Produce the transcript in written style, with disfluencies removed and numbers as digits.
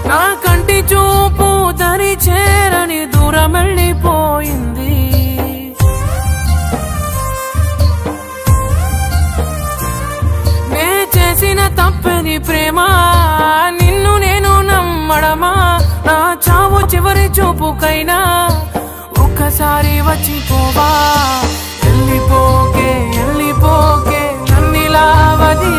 నా కంటి చూపు దరి చేరని దూరం వెళ్ళిపోయింది. నే చేసిన తప్పని ప్రేమ నిన్ను నేను నమ్మడమా? నా చావు చివరి చూపుకైనా ఒక్కసారి వచ్చిపోవా. వెళ్ళిపోకే వెళ్ళిపోకే నన్నిలా వదిలి